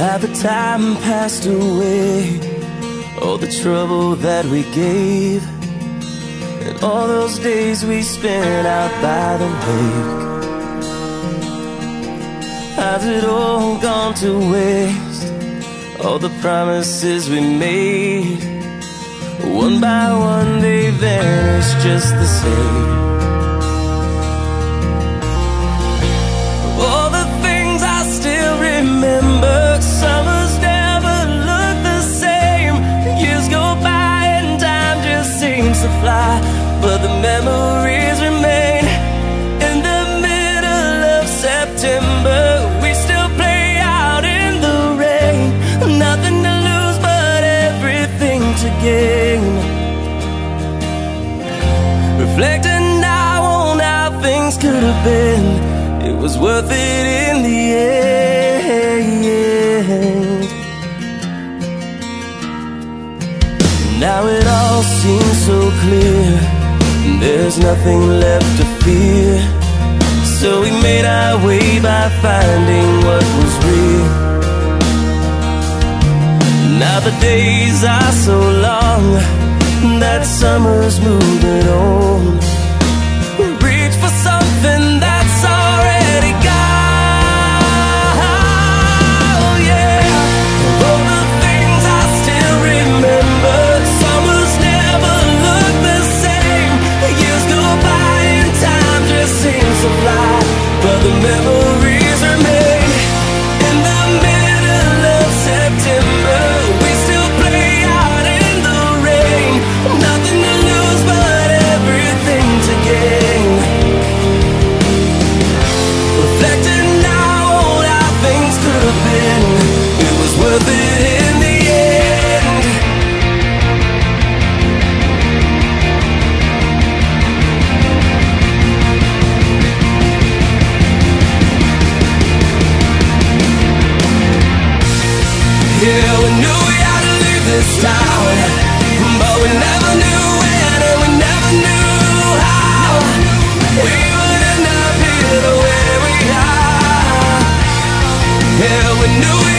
Had the time passed away, all the trouble that we gave, and all those days we spent out by the lake? Has it all gone to waste? All the promises we made, one by one they vanish just the same. All the things I still remember, summers never look the same. Years go by and time just seems to fly, but the memories remain. In the middle of September, we still play out in the rain. Nothing to lose but everything to gain. Reflecting now on how things could have been, it was worth it in the end. Now it all seems so clear, there's nothing left to fear. So we made our way by finding what was real. Now the days are so long, that summer's moving on. Reach for something that's already gone, yeah. All the things I still remember, summers never look the same. Years go by and time just seems to fly, but the memories remain. In the middle of September, we still play out in the rain. Nothing to lose but everything to gain. Reflecting now on how things could have been, it was worth it in the end. Yeah, we knew we had to leave this town, but we never knew when and we never knew how we would end up here the way we are. Yeah, we knew